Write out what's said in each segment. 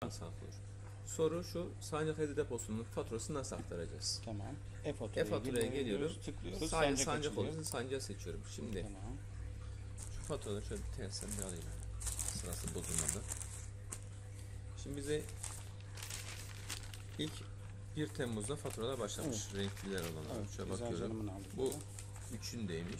Nasıl aktarılır? Soru şu, Sancaktepe deposunun faturasını nasıl aktaracağız? Tamam. E-faturaya geliyorum. Tıklıyoruz. Sancak olursa sancağı seçiyorum. Şimdi Tamam. şu faturaları şöyle bir tersten bir alayım. Sırası bozulmadı. Şimdi bize ilk 1 Temmuz'da faturalar başlamış. Evet. Renkliler olanlar. Evet, Şöyle Güzel bakıyorum. Canım'ın aldık Bu burada. 3'ündeymiş.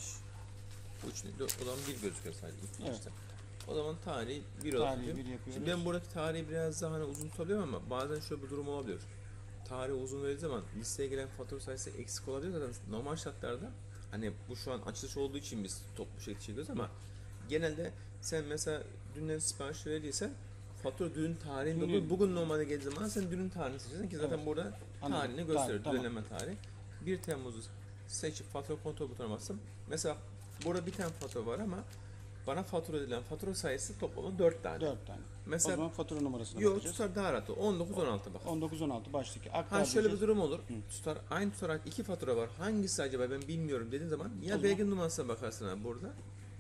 Bu 3'ünde o zaman 1 gözüküyor sadece ilk Evet. başta. O zaman tarihi 1 olarak Tarihi yapıyorum. bir yapıyoruz. Şimdi ben buradaki tarihi biraz daha hani uzun tutabiliyorum ama bazen şöyle bir durum olabiliyor. Tarihi uzun verildiği zaman listeye giren fatura sayısı eksik olabilir. Zaten normal şartlarda hani bu şu an açılış olduğu için biz toplu şekilde çekiyoruz ama genelde sen mesela dünden sipariş verdiysen fatura dünün tarihinde olur. Bugün normalde geldiği zaman sen dünün tarihini seçeceksin ki zaten Evet. burada Anladım. tarihini gösteriyor. Tamam. Düzenleme tarihi. 1 Temmuz'u seçip fatura kontrol butonuna bastım. Mesela burada bir tane fatura var ama bana fatura edilen fatura sayısı toplamda 4 tane. 4 tane. Mesela, o zaman fatura numarasına yok bakacağız. tutar daha rahat. 19-16 bak. 19-16 baştaki aktar Ha şöyle bir diyeceğiz. durum olur. Tutar, aynı tutarak iki fatura var. Hangisi acaba ben bilmiyorum dediğin zaman ya zaman- belge numarasına bakarsın abi burada.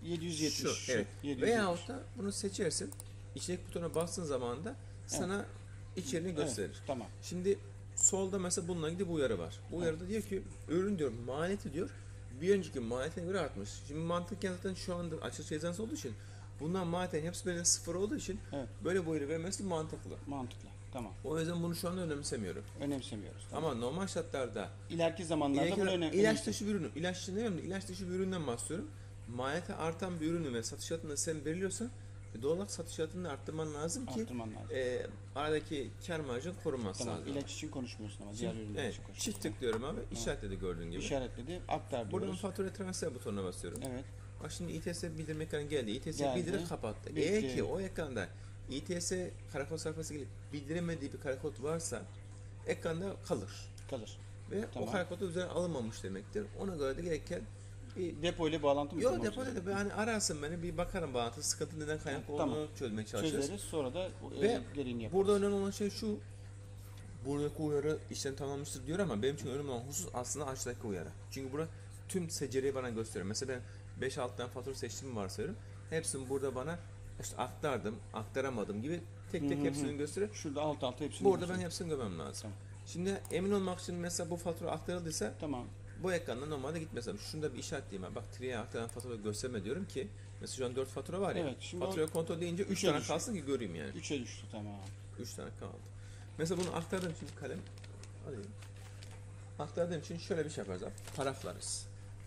770. Şu, evet. 770. Veyahut da bunu seçersin. İçerik butonuna bastığın zaman da sana içeriğini gösterir. Evet, tamam. Şimdi solda mesela bununla ilgili bu uyarı var. Bu uyarıda diyor ki ürün diyor maliyeti diyor bir önceki maliyetine göre artmış. Şimdi mantıken zaten şu anda açılış eczanesi olduğu için bundan maliyetin hepsi böyle sıfır olduğu için Evet. böyle bu uyarı vermesi mantıklı. Mantıklı. Tamam. O yüzden bunu şu anda önemsemiyorum. Önemsemiyoruz. Tamam. Ama normal şartlarda İleriki zamanlarda bunu ilaç dışı bir ürünü, ilaç dışı ne ilaç dışı bir üründen bahsediyorum. Maliyeti artan bir ürünü ve satış fiyatını sen belirliyorsan doğal olarak satış fiyatını arttırman lazım ki Arttırman lazım. aradaki kar marjın korunması Tamam. lazım. İlaç için konuşmuyorsun ama diğer ürünler Evet, için konuşuyorsun. çift tıklıyorum abi. İşaretledi gördüğün gibi. İşaretledi. Aktar Buradan diyoruz. fatura transfer butonuna basıyorum. Evet. Bak şimdi İTS bildirim ekranı geldi. İTS Geldi. bildirim kapattı. Bitti. Eğer ki o ekranda İTS karakol sayfası gelip bildiremediği bir karakol varsa ekranda kalır. Kalır. Ve Tamam. o karakol da üzerine alınmamış demektir. Ona göre de gereken bir Depo ile bağlantı mı yok kurmamız depoda da gerekiyor? hani ararsın beni bir bakarım bağlantı sıkıntı neden kaynaklı Tamam. olduğunu çözmeye çalışırız. Çözeriz. Sonra da Ve gereğini yaparız. burada önemli olan şey şu. Buradaki uyarı işlem tamamlamıştır diyor ama benim için önemli olan husus aslında aşağıdaki uyarı. Çünkü burada tüm seceriyi bana gösteriyor. Mesela ben 5-6 tane fatura seçtiğimi varsayıyorum. Hepsini burada bana işte aktardım, aktaramadım gibi tek tek hepsini gösteriyor. Şurada alt alta hepsini Burada ben göster. hepsini görmem lazım. Tamam. Şimdi emin olmak için mesela bu fatura aktarıldıysa Tamam. bu ekranda normalde gitmez. Şunda bir işaretleyeyim. Bak triye aktaran fatura gösterme diyorum ki mesela şu an 4 fatura var ya. Evet, şimdi faturayı kontrol deyince 3 üçe tane düşüyor. kalsın ki göreyim yani. 3'e düştü tamam. 3 tane kaldı. Mesela bunu aktardığım için kalem alayım. Aktardığım için şöyle bir şey yaparız abi. Paraflarız.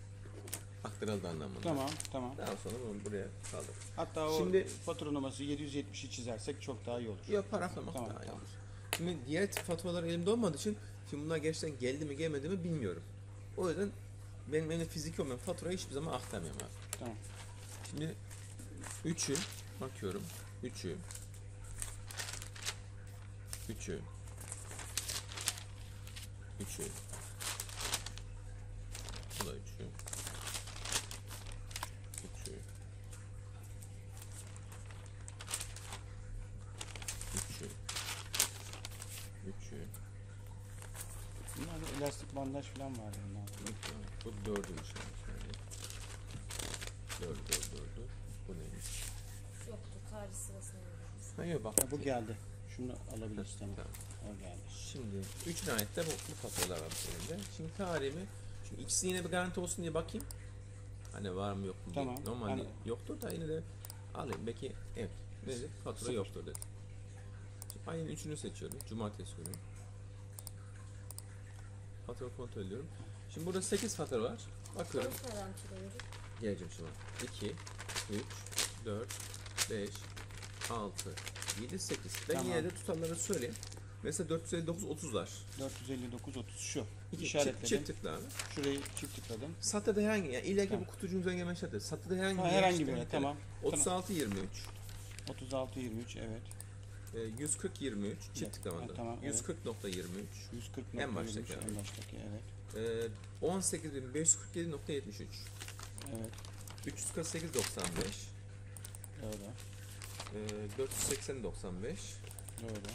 Aktarıldı anlamında. Tamam, tamam. Daha sonra bunu buraya kaldırırız. Hatta o Şimdi- fatura numarası 770'i çizersek çok daha iyi olur. Yok paraflamak Tamam, daha iyi tamam. olur. Şimdi diğer faturalar elimde olmadığı için şimdi bunlar gerçekten geldi mi gelmedi mi bilmiyorum. O yüzden benim elimde fiziki olmayan faturayı hiçbir zaman aktarmıyorum abi. Tamam. Şimdi 3'ü bakıyorum. 3'ü 3'ü 3'ü bu da 3'ü 3'ü 3'ü 3'ü Bunlarda elastik bandaj falan var bunlar. bu 4'üymüş yani. 4 bu neymiş? Yoktu. Tarih sırasına veriyoruz. Ha yok bak. Ha, bu geldi. Şunu alabiliriz tamam. Tamam. O geldi. Şimdi 3 ayette bu faturalar var elimde. Şimdi tarihimi, çünkü ikisi yine bir garanti olsun diye bakayım. Hani var mı yok mu diye. Tamam. Normalde Hani- yoktur da yine de alayım. Belki evet. Ne dedi? Fatura Sıfır. yoktur dedi. Şimdi ayın 3'ünü seçiyorum. Cumartesi günü. Fatura kontrol ediyorum. Şimdi burada 8 fatura var. Bakıyorum. Kaç garantide verir? Geleceğim şimdi. 2, 3, 4, 5, 6, 7, 8. Ben Tamam. yine de tutarları söyleyeyim. Mesela 459, 30'lar. 459 30 şu. Çift İşaretledim. tıkla abi. Şurayı çift tıkladım. Satıda herhangi, yani illa ki Tamam. bu kutucuğun üzerine gelme şartı. Satıda herhangi Ha, bir herhangi işte birine, bir tane. tamam. 36 23, 36 23 evet. 140 23 çift Evet, tıklamada. ha, tamam, evet. 140.23, 140 En baştaki abi. en baştaki evet. 18.547.73, Evet. 348.95, Doğru. 480.95, Doğru.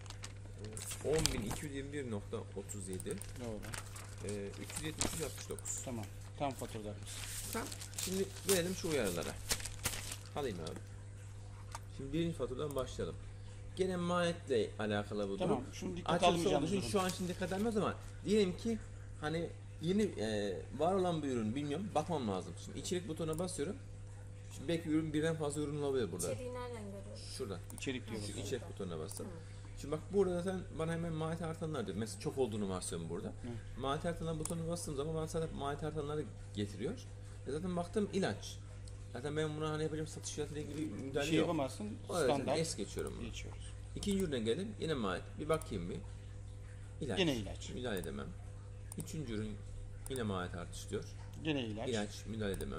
10.221.37, Doğru. 373.69. Tamam. Tam faturalarımız. Tamam. Şimdi gelelim şu uyarılara. Alayım abi. Şimdi birinci faturadan başlayalım. Gene maliyetle alakalı bu durum. Tamam. Şunu dikkat Açılış olduğu almayacağımız için durum. şu an için dikkat almaz ama diyelim ki hani yeni var olan bir ürün bilmiyorum bakmam lazım. Şimdi içerik butonuna basıyorum. Şimdi belki ürün birden fazla ürün olabilir burada. İçeriği nereden görüyoruz? Şurada. İçerik diyoruz. Şu içerik butonuna bastım. Hı. Şimdi bak burada zaten bana hemen maliyet artanlar diyor. Mesela çok olduğunu varsayıyorum burada. Maliyet artanlar butonuna bastığım zaman bana zaten maliyet artanları getiriyor. Zaten baktım ilaç. Zaten ben buna hani yapacağım satış fiyatıyla ilgili Bir müdahale şey yok. yapamazsın. O yüzden Standart es geçiyorum bunu. geçiyoruz. İkinci ürüne geldim. Yine maliyet. Bir bakayım bir. İlaç. Gene ilaç. Müdahale edemem. Üçüncü ürün yine maliyet artış diyor. Gene ilaç. İlaç. Müdahale edemem.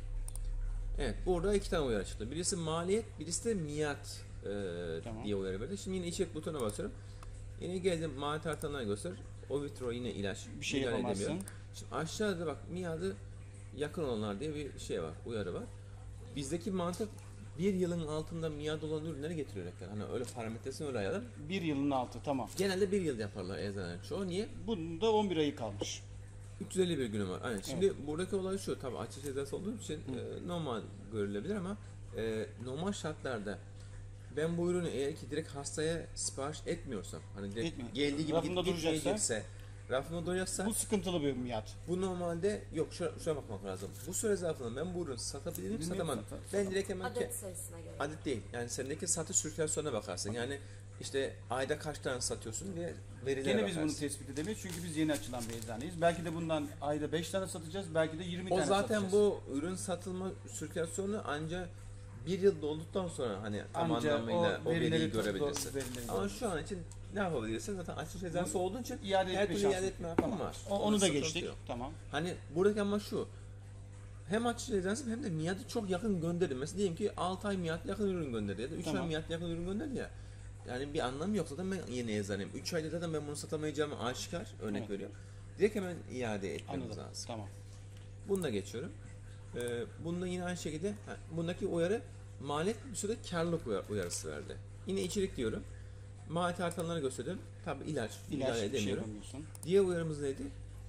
Evet. Burada iki tane uyarı çıktı. Birisi maliyet, birisi de miat Tamam. diye uyarı verdi. Şimdi yine içerik butonuna basıyorum. Yine geldim maliyet artanları göster. Ovitro yine ilaç. Bir şey müdahale yapamazsın. edemiyorum. Şimdi aşağıda bak miadı yakın olanlar diye bir şey var. Uyarı var. Bizdeki mantık bir yılın altında miadı olan ürünleri getiriyor reklam. Hani öyle parametresini öyle ayarlar. Bir yılın altı tamam. Genelde bir yıl yaparlar eczaneler çoğu. Niye? Bunun da 11 ayı kalmış. 351 günü var. Aynen. Şimdi buradaki olay şu. Tabii açış cezası olduğu için normal görülebilir ama normal şartlarda ben bu ürünü eğer ki direkt hastaya sipariş etmiyorsam hani direkt Etmiyor. geldiği gibi Rafında gitmeyecekse rafında duracaksa Bu sıkıntılı bir miat. bu normalde yok şuna bakmak lazım. Bu süre zarfında ben bu ürünü satabilirim Bilmiyorum, satamam. satar. Ben direkt hemen Adet sayısına göre. adet değil. Yani sendeki satış sirkülasyonuna bakarsın. Yani işte ayda kaç tane satıyorsun diye verilere Gene biz bakarsın. bunu tespit edemeyiz çünkü biz yeni açılan bir eczaneyiz. Belki de bundan ayda 5 tane satacağız, belki de 20 O tane zaten satacağız. bu ürün satılma sirkülasyonu ancak bir yıl dolduktan sonra hani tam Anca anlamıyla o veriyi verileri görebilirsin. verileri Ama görebilirsin. şu an için ne yapabilirsin? Zaten açış cezası olduğu için İade her etme türlü şansı. iade etme hakkın Tamam. var. Onu Onda da sıkıntı geçtik. yok. Tamam. Hani buradaki ama şu. Hem açış cezası hem de miadı çok yakın gönderin. Mesela diyelim ki 6 ay miat yakın ürün gönderdi ya da 3 Tamam. ay miat yakın ürün gönderdi ya. Yani bir anlamı yok zaten ben yeni eczaneyim. 3 ayda zaten ben bunu satamayacağımı aşikar örnek Evet. veriyorum. Direkt hemen iade etmemiz Anladım. lazım. Tamam. Bunu da geçiyorum. Bunda yine aynı şekilde bundaki uyarı maliyet bir süre karlılık uyarısı verdi. Yine içerik diyorum. Maliyet artanları gösteriyorum. Tabi ilaç İlaç müdahale bir şey edemiyorum. yapamıyorsun. Diğer uyarımız neydi?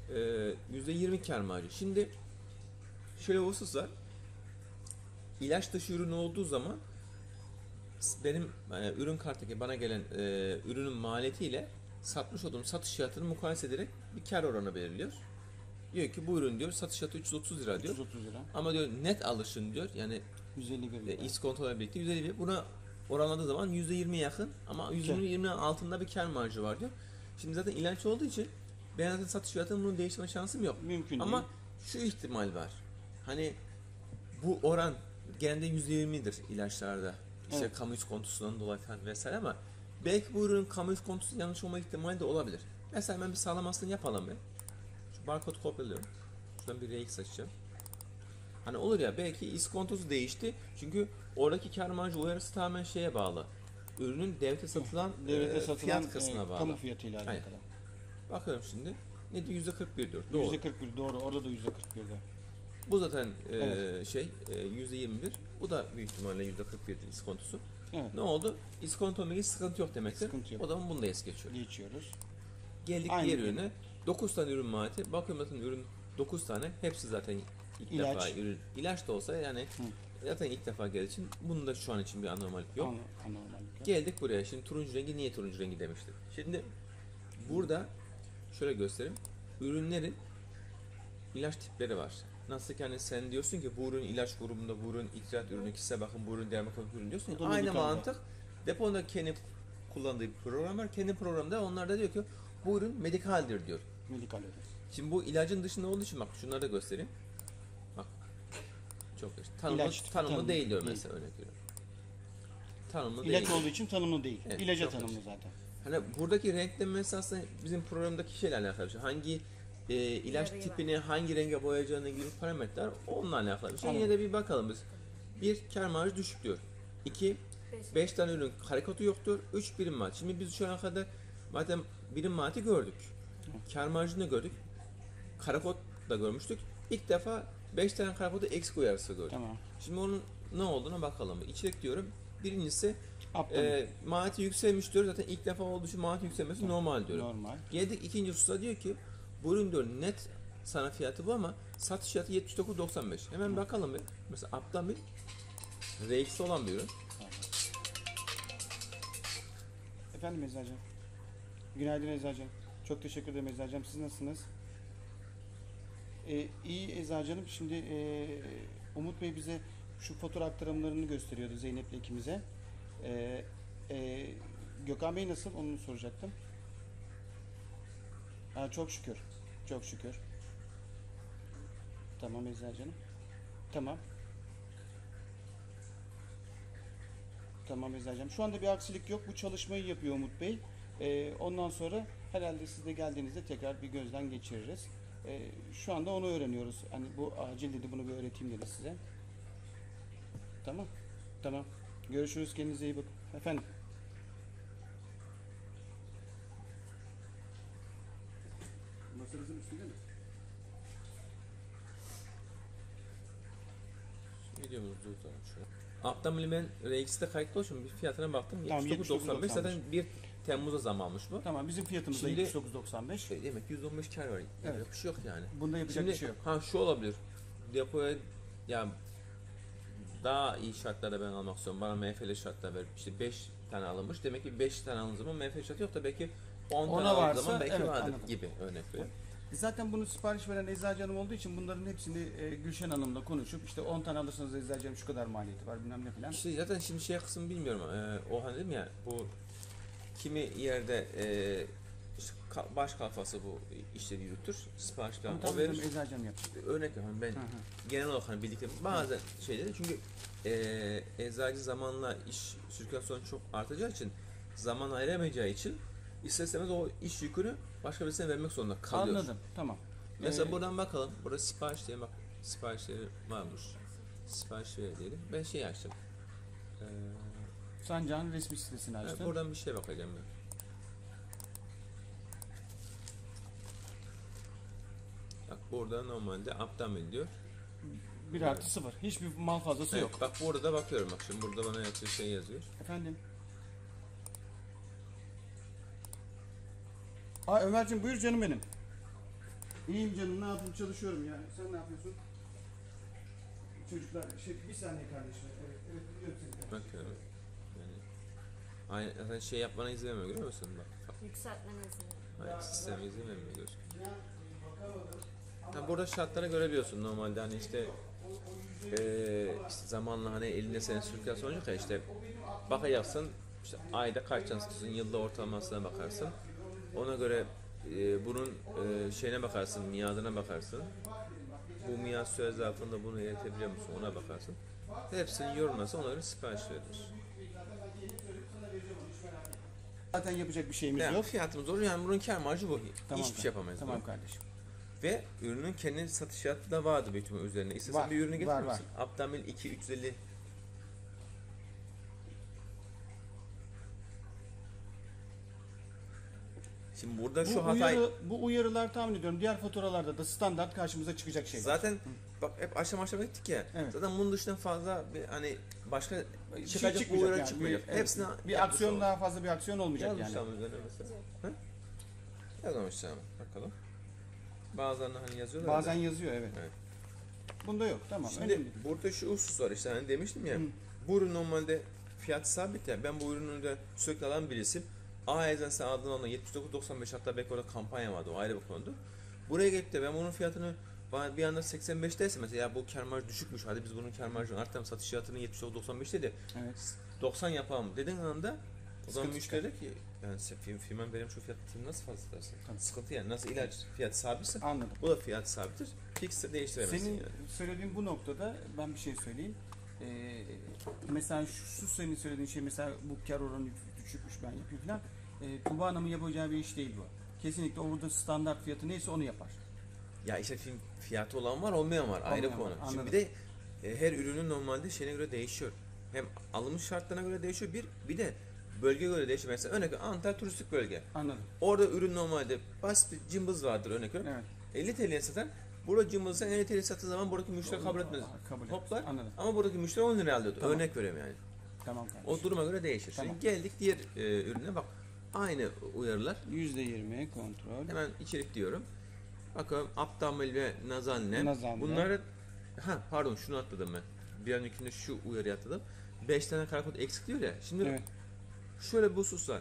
%20 kar marjı. Şimdi şöyle bir husus var. İlaç dışı ürün olduğu zaman benim ürün karttaki bana gelen ürünün maliyetiyle satmış olduğum satış fiyatını mukayese ederek bir kar oranı belirliyor. Diyor ki bu ürün diyor satış fiyatı 330 lira diyor. 330 lira. Ama diyor net alışın diyor yani 151 lira. iskontolarla birlikte 150 lira. Buna oranladığı zaman %20 yakın ama %20'nin altında bir kar marjı var diyor. Şimdi zaten ilaç olduğu için ben zaten satış fiyatının bunun değişme şansım yok. Mümkün Ama değil. şu ihtimal var. Hani bu oran genelde %20'dir ilaçlarda. İşte Evet. kamu iskontosundan dolayı falan vesaire ama belki bu ürünün kamu iskontosu yanlış olma ihtimali de olabilir. Mesela ben bir sağlamasını yapalım bir. Şu barkod kopyalıyorum. Şuradan bir RX açacağım. Hani olur ya belki iskontosu değişti. Çünkü oradaki kar marjı uyarısı tamamen şeye bağlı. Ürünün devlete satılan, Devlete satılan fiyat kısmına bağlı. kamu fiyatıyla Aynen. alakalı. Bakıyorum şimdi. Ne diyor? %41 diyor. Doğru. %41 doğru. Orada da %41'de. Bu zaten Evet. %21. Bu da büyük ihtimalle %41 iskontosu. Evet. Ne oldu? İskontomda hiç sıkıntı yok demektir. Sıkıntı yok. O zaman bunu da es geçiyor. Geçiyoruz. Geldik Aynı diğer gün. ürüne. 9 tane ürün maliyeti. Bakıyorum zaten ürün 9 tane. Hepsi zaten ilk İlaç. defa ürün. İlaç da olsa yani zaten ilk defa geldiği için bunun da şu an için bir anormallik yok. Anormal. Geldik buraya. Şimdi turuncu rengi niye turuncu rengi demiştik. Şimdi burada şöyle göstereyim. Ürünlerin ilaç tipleri var. Nasıl ki hani sen diyorsun ki bu ürün ilaç grubunda, bu ürün itirat ürünü, kişisel bakım, bu ürün dermakolojik ürün diyorsun. O da Aynı medikalde. mantık. Depoda kendi kullandığı bir program var. Kendi programda onlar da diyor ki bu ürün medikaldir diyor. Medikal ürün. Şimdi bu ilacın dışında olduğu için bak şunları da göstereyim. Bak. Çok yaşlı. Tanımlı, İlaç tipi, tanımlı tanımlı değil diyor değil. mesela örnek veriyorum. Tanımlı İlaç değil. olduğu için tanımlı değil. Evet, İlaca çok tanımlı yaşlı. zaten. Hani buradaki renklenmesi aslında bizim programdaki şeyle alakalı bir şey. Hangi ilaç Yarıyı tipini hangi renge boyayacağına ilgili parametreler onunla alakalı bir şey. Anladım. Yine de bir bakalım biz. Bir, kar marjı düşük diyor. 2, 5 tane ürün karikotu yoktur. 3, birim maliyet. Şimdi biz şu ana kadar zaten birim maliyeti gördük. Kar marjını da gördük. Karakot da görmüştük. İlk defa 5 tane karikotu eksik uyarısı gördük. Tamam. Şimdi onun ne olduğuna bakalım. İçerik diyorum. Birincisi Aptal. maliyeti yükselmiş diyor. Zaten ilk defa olduğu için maliyeti yükselmesi normal diyorum. Normal. Geldik ikinci hususa diyor ki bu ürün diyor net sana fiyatı bu ama satış fiyatı 79.95. Hemen bakalım bir. Mesela Aptamil RX olan bir ürün. Efendim Eczacığım. Günaydın Eczacığım. Çok teşekkür ederim Eczacığım. Siz nasılsınız? İyi Eczacığım. Şimdi Umut Bey bize şu fatura aktarımlarını gösteriyordu Zeynep'le ikimize. Gökhan Bey nasıl? Onu soracaktım. Çok şükür. Çok şükür. Tamam Eczacığım. Tamam. Tamam Eczacığım. Şu anda bir aksilik yok. Bu çalışmayı yapıyor Umut Bey. Ondan sonra herhalde siz de geldiğinizde tekrar bir gözden geçiririz. Şu anda onu öğreniyoruz. Hani bu acil dedi, bunu bir öğreteyim dedi size. Tamam. Tamam. Görüşürüz. Kendinize iyi bakın. Efendim. Masanızın üstünde mi? Videomuz durdu şu an. Abdamil ben RX'de kayıtlı olsun bir fiyatına baktım. Tamam, 79.95 zaten 1 Temmuz'a zam almış bu. Tamam, bizim fiyatımız da Şimdi- 79.95. Demek ki 115 kar var. Evet. Evet. Bir şey yok yani. Bunda yapacak Şimdi bir şey yok. şu olabilir. Depoya yani daha iyi şartlarda ben almak istiyorum. Bana MF'li şartlar ver. İşte 5 tane alınmış. Demek ki 5 tane alındığım zaman MF şartı yok da belki 10 Ona tane aldığım varsa, zaman belki evet, vardır anladım. gibi örnek veriyorum. Zaten bunu sipariş veren Eczacı Hanım olduğu için bunların hepsini Gülşen Hanım'la konuşup işte 10 tane alırsanız Eczacı Hanım şu kadar maliyeti var bilmem ne falan. İşte zaten şimdi şey kısmı bilmiyorum. O hani dedim ya bu kimi yerde işte baş kafası bu işleri yürütür. Sipariş falan Ama o tabii verir. bizim Eczacı Hanım yapacak. Örnek veriyorum ben Hı hı. genel olarak hani bildiklerim bazen şeyleri çünkü eczacı zamanla iş sirkülasyonu çok artacağı için zaman ayıramayacağı için ister istemez o iş yükünü başka birisine vermek zorunda kalıyor. Anladım. Tamam. Mesela buradan bakalım. Burada sipariş diye bak siparişleri varmış. Sipariş ver diyelim. Ben şey açtım. Sancak'ın resmi sitesini açtım. Buradan bir şey bakacağım ben. Bak burada normalde Abdamil diyor. 1+0. Hiçbir mal fazlası Evet, yok. bak burada da bakıyorum bak şimdi burada bana yazıyor şey yazıyor. Efendim. Ömerciğim buyur canım benim. İyiyim canım, ne yapayım, çalışıyorum yani. Sen ne yapıyorsun? Çocuklar bir saniye kardeşim. Evet biliyorum seni. Bakıyorum. Yani aynı zaten şey yapmana izin vermiyor görüyor musun bak. Yükseltmene izin verin. Hayır sisteme izin vermiyor görüyorsun. Burada şartlara görebiliyorsun normalde hani işte işte zamanla hani elinde senin sirkülasyon olacak ya işte bakacaksın işte ayda kaç tane satıyorsun yılda ortalamasına bakarsın ona göre bunun şeyine bakarsın miadına bakarsın bu miad süre zarfında bunu iletebiliyor musun ona bakarsın hepsini yorumlarsa ona göre sipariş verilir. Zaten yapacak bir şeyimiz Yani yok. fiyatımız olur yani bunun kar marjı bu Tamam, hiçbir şey yapamayız. Tamam bu. kardeşim. Ve ürünün kendi satış fiyatı da vardı büyük ihtimalle üzerine. İstersen Var, bir ürünü getirir var, misin? Abdamil 2 350. Şimdi burada şu hatayı Bu uyarılar tahmin ediyorum diğer faturalarda da standart karşımıza çıkacak şeyler. zaten bak hep aşama aşama gittik ya. Evet. Zaten bunun dışında fazla bir hani başka Bir çıkacak bu uyarı yani. çıkmayacak. Evet, Hepsine bir aksiyon daha fazla bir aksiyon olmayacak yani. yazmışlar mı üzerine mesela? Hı? Yazmamışlar mı? Bakalım. Bazılarını hani yazıyorlar. Bazen da. yazıyor evet. Evet. Bunda yok tamam. Şimdi önemli değil. burada şu husus var işte hani demiştim ya. Hı. Bu ürün normalde fiyat sabit ya. Ben bu ürünü de sürekli alan birisiyim. A eczanesi aldığım anda 79.95 hatta belki orada kampanya vardı o ayrı bir konudu. Buraya gelip de ben bunun fiyatını bana bir anda 85 derse mesela ya bu kar marjı düşükmüş hadi biz bunun kar marjını arttıralım satış fiyatını 79.95 dedi. Evet. 90 yapalım dediğin anda o zaman Sıkıntı müşteri der ki yani firman benim şu fiyatı nasıl fazla dersin? Tabii. Sıkıntı yani nasıl ilaç fiyat sabitse Anladım. bu da fiyat sabittir. Fix değiştiremezsin Senin yani. söylediğin bu noktada ben bir şey söyleyeyim. Mesela şu senin söylediğin şey mesela bu kar oranı düşükmüş ben yapayım falan. Tuba Hanım'ın yapacağı bir iş değil bu. Kesinlikle orada standart fiyatı neyse onu yapar. Ya işte fiyatı olan var olmayan var ayrı Olmayan konu. var, Şimdi bir de her ürünün normalde şeyine göre değişiyor. Hem alınmış şartlarına göre değişiyor bir de bölge göre değişiyor. Mesela örnek veriyorum, Antalya turistik bölge. Anladım. Orada ürün normalde basit bir cımbız vardır örnek veriyorum. Evet. 50 TL'ye satan burada cımbızı sen 50 TL'ye sattığı zaman buradaki müşteri kabul etmez. Kabul etmez. Hoplar. Anladım. Ama buradaki müşteri 10 liraya alıyordu. Tamam. Örnek veriyorum yani. Tamam kardeşim. O duruma göre değişir. Tamam. Şimdi geldik diğer ürüne bak. Aynı uyarılar. %20 kontrol. Hemen içerik diyorum. Bakalım Aptamil ve Nazanne. Nazanne. Bunları pardon şunu atladım ben. Bir öncekinde şu uyarıyı atladım. 5 tane karakod eksik diyor ya. Şimdi Evet. şöyle bir husus var.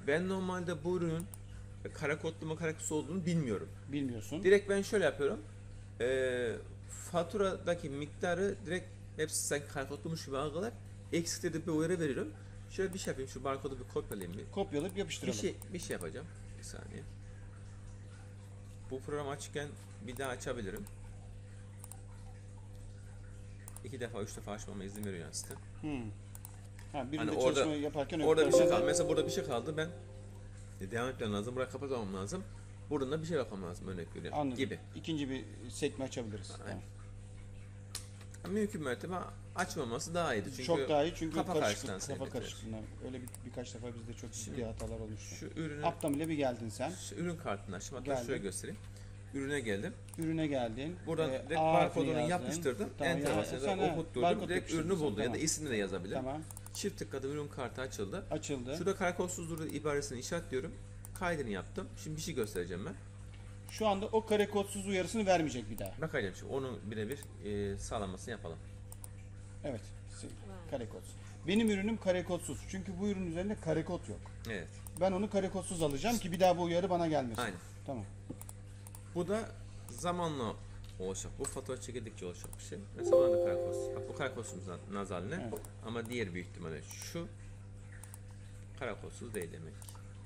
Ben normalde bu ürünün kara kodlu mu kara kodsuz olduğunu bilmiyorum. Bilmiyorsun. Direkt ben şöyle yapıyorum. Faturadaki miktarı direkt hepsi sanki kara kodluymuş gibi algılar. Eksikleri de bir uyarı veriyorum. Şöyle bir şey yapayım. Şu barkodu bir kopyalayayım bir. Kopyalayıp yapıştıralım. Bir şey yapacağım. Bir saniye. Bu program açıkken bir daha açabilirim. 2 defa 3 defa açmama izin veriyor yani site. Ha, birinde Hani çalışma orada- yaparken Orada bir öbüründe şey de- kaldı. Mesela burada bir şey kaldı. Ben devam etmem lazım. Burayı kapatmam lazım. Buradan da bir şey yapmam lazım. Örnek veriyorum. Anladım. Gibi. İkinci bir sekme açabiliriz. Aynen. Tamam. Mümkün mertebe açmaması daha iyiydi. Çünkü Çok daha iyi çünkü kafa kafa karıştıran sebep. karışıklığından. Öyle birkaç defa bizde çok ciddi Şimdi hatalar olmuştu. Şu ürünü, Aptam ile bir geldin sen. şu ürün kartını açtım. Hatta Geldim. şöyle göstereyim. Ürüne geldim. Ürüne geldin. Buradan direkt A harfini barkodunu yazdın. yapıştırdım. Tamam, Enter yani basınca sana okutturdum. barkod Direkt yapıştırdın ürünü sen, buldu ya da tamam. ismini de yazabilir. Tamam. Çift tıkladım, ürün kartı açıldı. Açıldı. Şurada karakolsuzdur ibaresini işaretliyorum. Kaydını yaptım. Şimdi bir şey göstereceğim ben. Şu anda o kare kodsuz uyarısını vermeyecek bir daha. Bakacağım şimdi onun birebir sağlamasını yapalım. Evet. Kare kodsuz. Benim ürünüm kare kodsuz. Çünkü bu ürün üzerinde kare kod yok. Evet. Ben onu kare kodsuz alacağım ki bir daha bu uyarı bana gelmesin. Aynen. Tamam. Bu da zamanla olacak. Bu fatura çekildikçe olacak bir şey. Mesela buna da karakolsuz. Bak bu karakolsuz nazaline. Evet. Ama diğer büyük ihtimalle şu karakolsuz değil demek.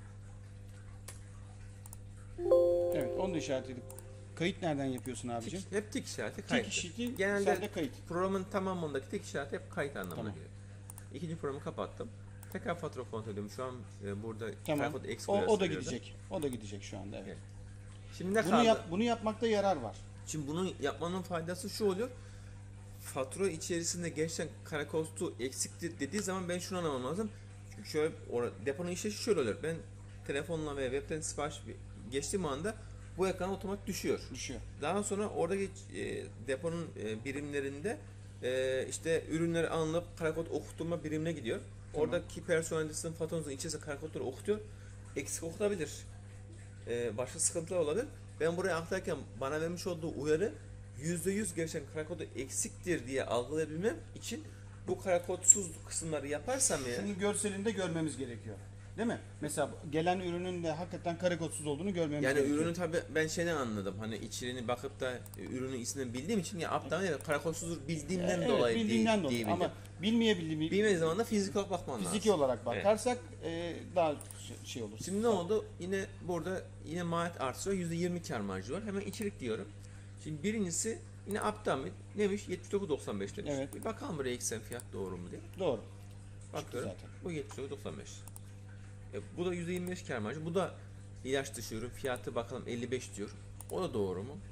Evet, onu da işaret edip kayıt nereden yapıyorsun abicim? Hep tik işareti Tek kayıt. işiti Genelde sende kayıt. programın tamamındaki tek işareti hep kayıt anlamına Tamam. geliyor. İkinci programı kapattım. Tekrar fatura kontrol ediyorum. Şu an burada Tamam. karakod eksik O da uyarısı veriyordu. gidecek. O da gidecek şu anda evet. Evet. Şimdi ne kaldı? Bunu yapmakta yarar var. Şimdi bunu yapmanın faydası şu oluyor. Fatura içerisinde gerçekten karakostu eksiktir dediği zaman ben şunu anlamam lazım. Çünkü şöyle deponun işleyişi şöyle oluyor. Ben telefonla ve webten sipariş geçtiğim anda bu ekran otomatik düşüyor. Düşüyor. Daha sonra oradaki deponun birimlerinde işte ürünleri alınıp karakod okutma birimine gidiyor. Tamam. Oradaki personelistin faturanızın içerisinde karakodları okutuyor. Eksik okutabilir. Başka sıkıntılar olabilir. Ben buraya aktarırken bana vermiş olduğu uyarı %100 gerçekten karakodu eksiktir diye algılayabilmem için bu karakodsuz kısımları yaparsam eğer Şunu görselinde görmemiz gerekiyor. Değil mi? Mesela gelen ürünün de hakikaten kare kodsuz olduğunu görmemiz yani gerekiyor. ürünü tabi ben şeyden anladım. Hani içeriğini bakıp da ürünün ismini bildiğim için ya aptal değil, karakodsuzdur bildiğimden Evet, dolayı bildiğinden dolayı diyebildim. ama bilmeyebildiğim Bilmediği zaman da fizik olarak bakman lazım. fiziki olarak bakarsak daha şey olur. Şimdi ne oldu? Yine burada yine maliyet artıyor. %20 kar marjı var. Hemen içerik diyorum. Şimdi birincisi yine Aptamit neymiş? 79.95 demiş. Evet. Bir bakalım buraya eksen fiyat doğru mu diye. Doğru. Bakıyorum. zaten. Bu 79.95. Bu da %25 kar marjı. Bu da ilaç dışı ürün. Fiyatı bakalım 55 diyor. O da doğru mu?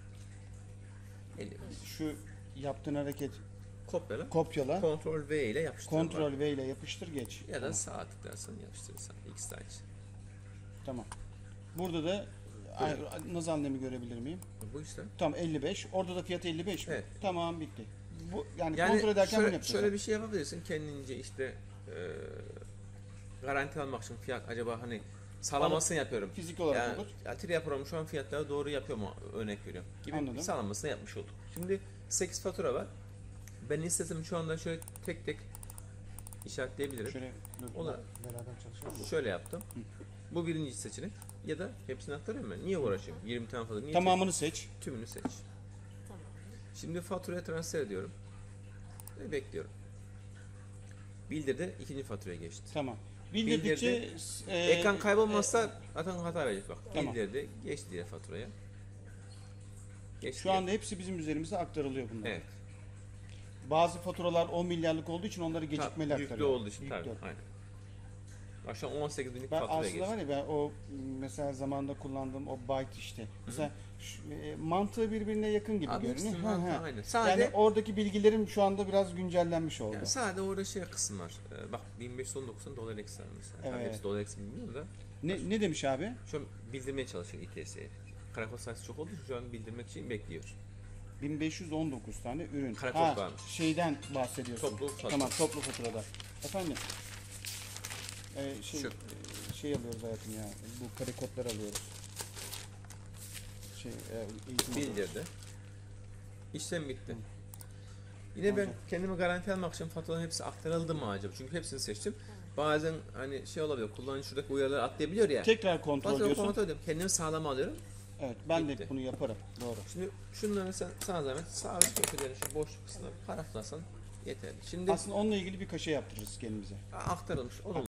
55. Şu yaptığın hareket Kopyala. kopyala, Ctrl V ile yapıştır. Ctrl V ile yapıştır geç. Ya da Tamam. sağ tıklarsan yapıştırırsan. X tane. Tamam. Burada da naz annemi görebilir miyim? Bu işte. Tamam 55. Orada da fiyatı 55 mi? Evet. Tamam bitti. Bu yani, Yani kontrol ederken bunu şöyle, yapacağız. şöyle bir şey yapabilirsin. Kendince işte garanti almak için fiyat acaba hani sağlamasını yapıyorum. Fizik olarak Yani, olur. Tria Pro'm şu an fiyatları doğru yapıyor mu örnek veriyorum. Gibi Anladım. bir sağlamasını yapmış olduk. Şimdi 8 fatura var. Ben istesem şu anda şöyle tek tek işaretleyebilirim. Şöyle Olur. beraber çalışalım mı? Şöyle yaptım. Bu birinci seçenek. Ya da hepsini aktarıyorum ben. Niye uğraşayım? 20 tane fatura. Niye Tamamını seç. tümünü seç. Tamam. Şimdi faturaya transfer ediyorum. Ve bekliyorum. Bildirdi ikinci faturaya geçti. Tamam. Bildirdikçe Ekran kaybolmazsa zaten hata verecek bak. Tamam. Bildirdi, geçti diye faturaya. Geçti şu diye. anda hepsi bizim üzerimize aktarılıyor bunlar. Evet. Bazı faturalar 10 milyarlık olduğu için onları gecikmeli Yüklü aktarıyor. olduğu için Yüklü. tabii. Aynen. Akşam 18 binlik Ben faturaya aslında geçti. var ya ben o mesela zamanında kullandığım o byte işte. Mesela mantığı birbirine yakın gibi Abi görünüyor. ikisinin Ha, mantığı ha. aynı. Sadece, Yani oradaki bilgilerim şu anda biraz güncellenmiş oldu. yani sadece orada şey kısım var. Bak 1519'un dolar eksi var mesela. Tabii Evet. hepsi dolar eksi bilmiyorum da. Ne demiş abi? Şu an bildirmeye çalışıyor İTS'ye. Karakol sayısı çok olduğu için şu an bildirmek için bekliyor. 1519 tane ürün. Karakol varmış. Şeyden bahsediyorsun. Toplu fatura. Tamam toplu faturada. Efendim. Şu. Şey alıyoruz hayatım ya. Bu kare kodları alıyoruz. Eğitim alıyoruz. Bildirdi. İşlem bitti. Yine ben Tamam. kendimi garanti almak için faturaların hepsi aktarıldı mı acaba? Çünkü hepsini seçtim. bazen hani şey olabiliyor. Kullanıcı şuradaki uyarıları atlayabiliyor ya. Tekrar kontrol Bazen ediyorsun. kontrol ediyorum. Kendimi sağlama alıyorum. Evet, ben Bitti. de bunu yaparım. Doğru. Şimdi şunları sen sana zahmet sağ üst köşelerin şu boşluk kısmına paraflasan yeterli. Şimdi Aslında onunla ilgili bir kaşe yaptırırız kendimize. aktarılmış. O da